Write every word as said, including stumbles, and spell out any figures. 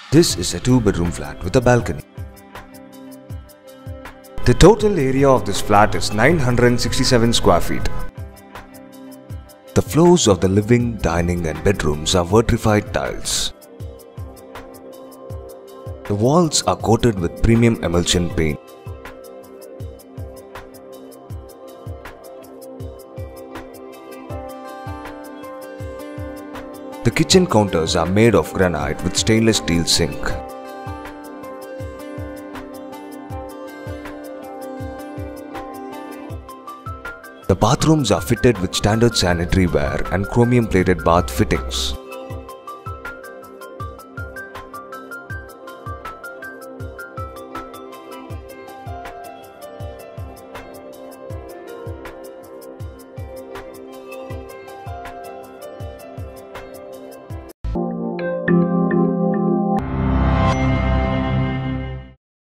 This is a two-bedroom flat with a balcony. The total area of this flat is nine hundred sixty-seven square feet. The floors of the living, dining and bedrooms are vitrified tiles. The walls are coated with premium emulsion paint. The kitchen counters are made of granite with stainless steel sink. The bathrooms are fitted with standard sanitary ware and chromium plated bath fittings.